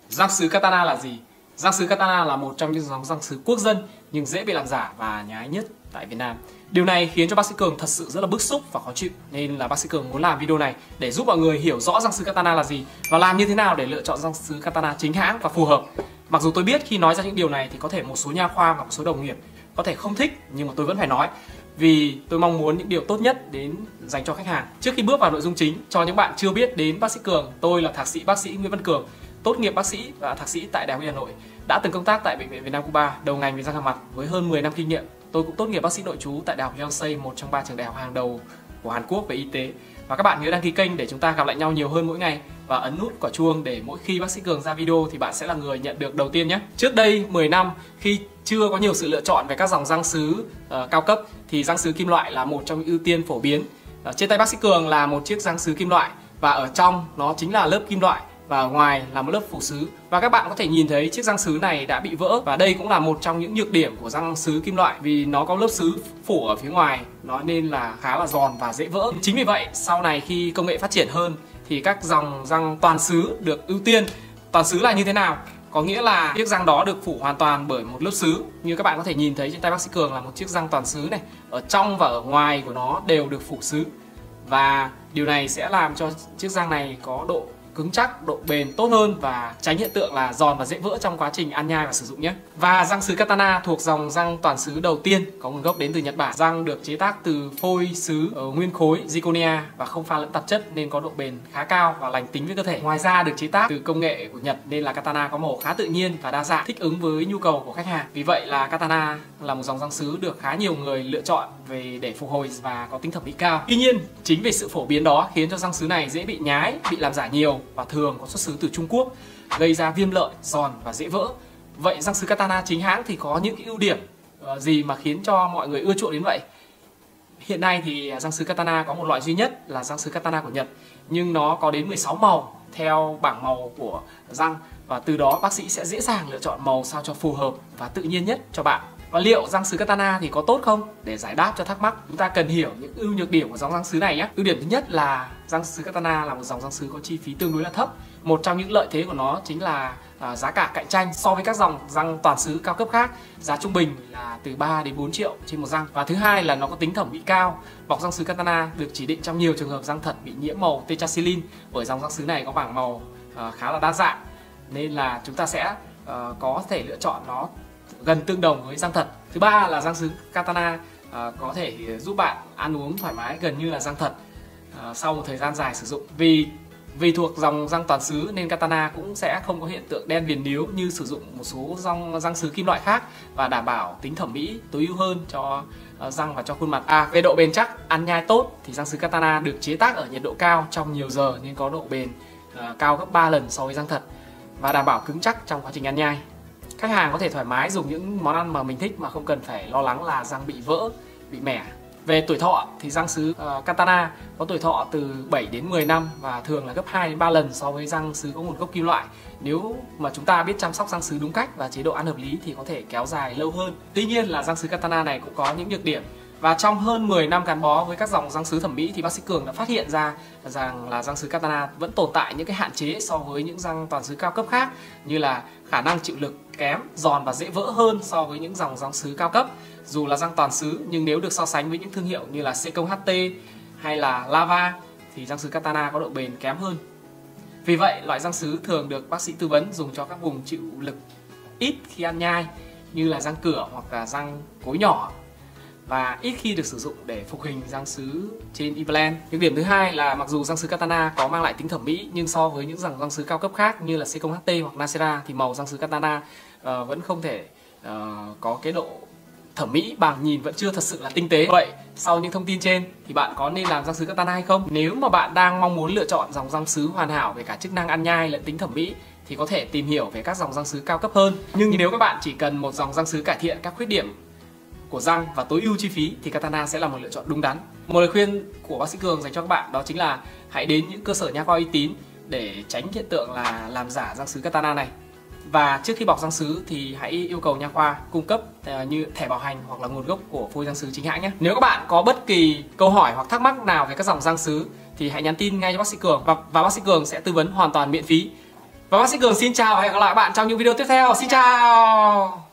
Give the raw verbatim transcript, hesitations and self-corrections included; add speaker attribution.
Speaker 1: Răng sứ Katana là gì? Răng sứ Katana là một trong những dòng răng sứ quốc dân nhưng dễ bị làm giả và nhái nhất tại Việt Nam. Điều này khiến cho bác sĩ Cường thật sự rất là bức xúc và khó chịu, nên là bác sĩ Cường muốn làm video này để giúp mọi người hiểu rõ răng sứ Katana là gì và làm như thế nào để lựa chọn răng sứ Katana chính hãng và phù hợp. Mặc dù tôi biết khi nói ra những điều này thì có thể một số nha khoa và một số đồng nghiệp có thể không thích, nhưng mà tôi vẫn phải nói vì tôi mong muốn những điều tốt nhất đến dành cho khách hàng. Trước khi bước vào nội dung chính, cho những bạn chưa biết đến bác sĩ Cường, tôi là thạc sĩ bác sĩ Nguyễn Văn Cường, tốt nghiệp bác sĩ và thạc sĩ tại Đại học Y Hà Nội, đã từng công tác tại Bệnh viện Việt Nam Cuba, đầu ngành về răng hàm mặt với hơn mười năm kinh nghiệm. Tôi cũng tốt nghiệp bác sĩ nội trú tại Đại học Yonsei, một trong ba trường đại học hàng đầu của Hàn Quốc về y tế. Và các bạn nhớ đăng ký kênh để chúng ta gặp lại nhau nhiều hơn mỗi ngày và ấn nút quả chuông để mỗi khi bác sĩ Cường ra video thì bạn sẽ là người nhận được đầu tiên nhé. Trước đây mười năm khi chưa có nhiều sự lựa chọn về các dòng răng sứ uh, cao cấp thì răng sứ kim loại là một trong những ưu tiên phổ biến. Uh, trên tay bác sĩ Cường là một chiếc răng sứ kim loại và ở trong nó chính là lớp kim loại và ở ngoài là một lớp phủ sứ. Và các bạn có thể nhìn thấy chiếc răng sứ này đã bị vỡ, và đây cũng là một trong những nhược điểm của răng sứ kim loại vì nó có lớp sứ phủ ở phía ngoài, nó nên là khá là giòn và dễ vỡ. Chính vì vậy sau này khi công nghệ phát triển hơn thì các dòng răng toàn sứ được ưu tiên. Toàn sứ là như thế nào? Có nghĩa là chiếc răng đó được phủ hoàn toàn bởi một lớp sứ. Như các bạn có thể nhìn thấy trên tay bác sĩ Cường là một chiếc răng toàn sứ này, ở trong và ở ngoài của nó đều được phủ sứ. Và điều này sẽ làm cho chiếc răng này có độ cứng chắc, độ bền tốt hơn và tránh hiện tượng là giòn và dễ vỡ trong quá trình ăn nhai và sử dụng nhé. Và răng sứ Katana thuộc dòng răng toàn sứ đầu tiên, có nguồn gốc đến từ Nhật Bản. Răng được chế tác từ phôi sứ ở nguyên khối zirconia và không pha lẫn tạp chất nên có độ bền khá cao và lành tính với cơ thể. Ngoài ra được chế tác từ công nghệ của Nhật nên là Katana có màu khá tự nhiên và đa dạng, thích ứng với nhu cầu của khách hàng. Vì vậy là Katana là một dòng răng sứ được khá nhiều người lựa chọn về để phục hồi và có tính thẩm mỹ cao. Tuy nhiên, chính vì sự phổ biến đó khiến cho răng sứ này dễ bị nhái, bị làm giả nhiều và thường có xuất xứ từ Trung Quốc, gây ra viêm lợi, giòn và dễ vỡ. Vậy răng sứ Katana chính hãng thì có những cái ưu điểm uh, gì mà khiến cho mọi người ưa chuộng đến vậy? Hiện nay thì răng sứ Katana có một loại duy nhất là răng sứ Katana của Nhật, nhưng nó có đến mười sáu màu theo bảng màu của răng, và từ đó bác sĩ sẽ dễ dàng lựa chọn màu sao cho phù hợp và tự nhiên nhất cho bạn. Và liệu răng sứ Katana thì có tốt không? Để giải đáp cho thắc mắc, chúng ta cần hiểu những ưu nhược điểm của dòng răng sứ này nhé. Ưu điểm thứ nhất là răng sứ Katana là một dòng răng sứ có chi phí tương đối là thấp. Một trong những lợi thế của nó chính là à, giá cả cạnh tranh so với các dòng răng toàn sứ cao cấp khác. Giá trung bình là từ ba đến bốn triệu trên một răng. Và thứ hai là nó có tính thẩm mỹ cao. Bọc răng sứ Katana được chỉ định trong nhiều trường hợp răng thật bị nhiễm màu tetraxilin, bởi dòng răng sứ này có bảng màu à, khá là đa dạng, nên là chúng ta sẽ à, có thể lựa chọn nó gần tương đồng với răng thật. Thứ ba là răng sứ Katana à, có thể giúp bạn ăn uống thoải mái gần như là răng thật à, sau một thời gian dài sử dụng. Vì vì thuộc dòng răng toàn sứ nên Katana cũng sẽ không có hiện tượng đen viền níu như sử dụng một số răng răng sứ kim loại khác, và đảm bảo tính thẩm mỹ tối ưu hơn cho uh, răng và cho khuôn mặt. À, về độ bền chắc, ăn nhai tốt thì răng sứ Katana được chế tác ở nhiệt độ cao trong nhiều giờ nên có độ bền uh, cao gấp ba lần so với răng thật và đảm bảo cứng chắc trong quá trình ăn nhai. Khách hàng có thể thoải mái dùng những món ăn mà mình thích mà không cần phải lo lắng là răng bị vỡ, bị mẻ. Về tuổi thọ thì răng sứ uh, Katana có tuổi thọ từ bảy đến mười năm và thường là gấp hai đến ba lần so với răng sứ có nguồn gốc kim loại. Nếu mà chúng ta biết chăm sóc răng sứ đúng cách và chế độ ăn hợp lý thì có thể kéo dài lâu hơn. Tuy nhiên là răng sứ Katana này cũng có những nhược điểm. Và trong hơn mười năm gắn bó với các dòng răng sứ thẩm mỹ thì bác sĩ Cường đã phát hiện ra rằng là răng sứ Katana vẫn tồn tại những cái hạn chế so với những răng toàn sứ cao cấp khác, như là khả năng chịu lực kém, giòn và dễ vỡ hơn so với những dòng răng sứ cao cấp. Dù là răng toàn sứ nhưng nếu được so sánh với những thương hiệu như là Secom hát tê hay là Lava thì răng sứ Katana có độ bền kém hơn. Vì vậy loại răng sứ thường được bác sĩ tư vấn dùng cho các vùng chịu lực ít khi ăn nhai như là răng cửa hoặc là răng cối nhỏ, và ít khi được sử dụng để phục hình răng sứ trên implant. Nhược điểm thứ hai là mặc dù răng sứ Katana có mang lại tính thẩm mỹ nhưng so với những dòng răng sứ cao cấp khác như là Secom hát tê hoặc Nacera thì màu răng sứ Katana uh, vẫn không thể uh, có cái độ thẩm mỹ bằng, nhìn vẫn chưa thật sự là tinh tế. Vậy sau những thông tin trên thì bạn có nên làm răng sứ Katana hay không? Nếu mà bạn đang mong muốn lựa chọn dòng răng sứ hoàn hảo về cả chức năng ăn nhai lẫn tính thẩm mỹ thì có thể tìm hiểu về các dòng răng sứ cao cấp hơn. Nhưng nếu các bạn chỉ cần một dòng răng sứ cải thiện các khuyết điểm của răng và tối ưu chi phí thì Katana sẽ là một lựa chọn đúng đắn. Một lời khuyên của bác sĩ Cường dành cho các bạn đó chính là hãy đến những cơ sở nha khoa uy tín để tránh hiện tượng là làm giả răng sứ Katana này. Và trước khi bọc răng sứ thì hãy yêu cầu nha khoa cung cấp uh, như thẻ bảo hành hoặc là nguồn gốc của phôi răng sứ chính hãng nhé. Nếu các bạn có bất kỳ câu hỏi hoặc thắc mắc nào về các dòng răng sứ thì hãy nhắn tin ngay cho bác sĩ Cường và, và bác sĩ Cường sẽ tư vấn hoàn toàn miễn phí. Và bác sĩ Cường xin chào và hẹn gặp lại các bạn trong những video tiếp theo. Xin chào.